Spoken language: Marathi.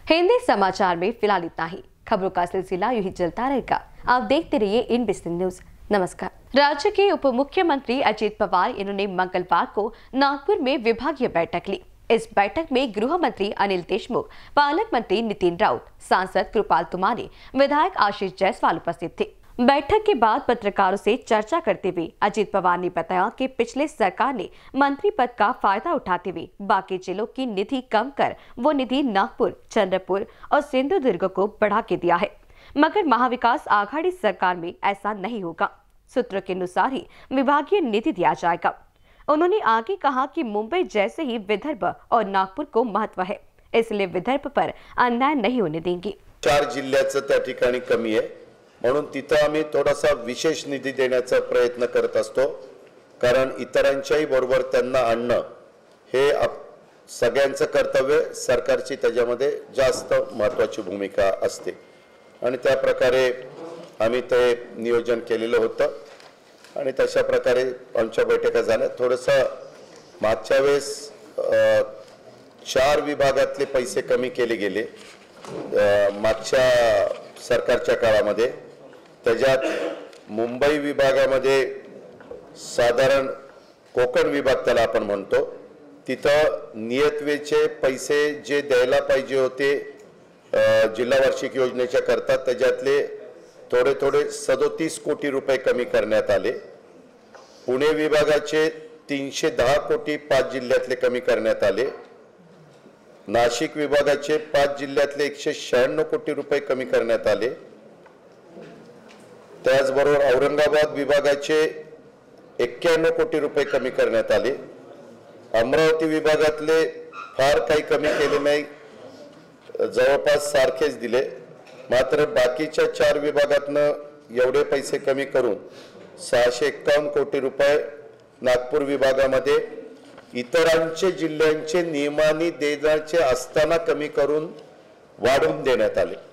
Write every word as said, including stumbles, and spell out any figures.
हिंदी समाचार में फिलहाल इतना ही। खबरों का सिलसिला यूं ही चलता रहेगा। आप देखते रहिए इन बिजनेस न्यूज। नमस्कार। राज्य के उप मुख्यमंत्री अजित पवार इन्होंने मंगलवार को नागपुर में विभागीय बैठक ली। इस बैठक में गृह मंत्री अनिल देशमुख, पालक मंत्री नितिन राउत, सांसद कृपाल तुमाने, विधायक आशीष जायसवाल उपस्थित थे। बैठक के बाद पत्रकारों से चर्चा करते हुए अजित पवार ने बताया कि पिछले सरकार ने मंत्री पद का फायदा उठाते हुए बाकी जिलों की निधि कम कर वो निधि नागपुर, चंद्रपुर और सिंधुदुर्ग को बढ़ा के दिया है, मगर महाविकास आघाड़ी सरकार में ऐसा नहीं होगा। सूत्रों के अनुसार ही विभागीय निधि दिया जाएगा। उन्होंने आगे कहा कि मुंबई जैसे ही विदर्भ और नागपुर को महत्व है, इसलिए विदर्भ पर अन्याय नहीं होने देंगे। चार जिल्ह्याचं त्या ठिकाणी कमी आहे, म्हणून तिथं आम्ही थोडासा विशेष निधी देण्याचा प्रयत्न करत असतो, कारण इतरांच्याही बरोबर त्यांना आणणं हे सगळ्यांचं कर्तव्य, सरकारची त्याच्यामध्ये जास्त महत्त्वाची भूमिका असते आणि त्या प्रकारे आम्ही ते नियोजन केलेलं होतं आणि तशा प्रकारे आमच्या बैठका झाल्या। थोडंसं मागच्या वेळेस चार विभागातले पैसे कमी केले गेले मागच्या सरकारच्या काळामध्ये। त्याच्यात मुंबई विभागामध्ये साधारण कोकण विभाग त्याला आपण म्हणतो, तिथं नियतवेचे पैसे जे द्यायला पाहिजे होते जिल्हा वार्षिक योजनेच्या करता त्याच्यातले थोडे थोडे सदोतीस कोटी रुपये कमी करण्यात आले। पुणे विभागाचे तीनशे दहा कोटी पाच जिल्ह्यातले कमी करण्यात आले। नाशिक विभागाचे पाच जिल्ह्यातले एकशे शहाण्णव कोटी रुपये कमी करण्यात आले। त्याचबरोबर औरंगाबाद विभागाचे एक्क्याण्णव कोटी रुपये कमी करण्यात आले। अमरावती विभागातले फार काही कमी केले नाही, जवळपास सारखेच दिले, मात्र बाकीच्या चार विभागातनं एवढे पैसे कमी करून सहाशे एक्कावन्न कोटी रुपये नागपूर विभागामध्ये इतरांचे जिल्ह्यांचे नियमाने देण्याचे असताना कमी करून वाढवून देण्यात आले।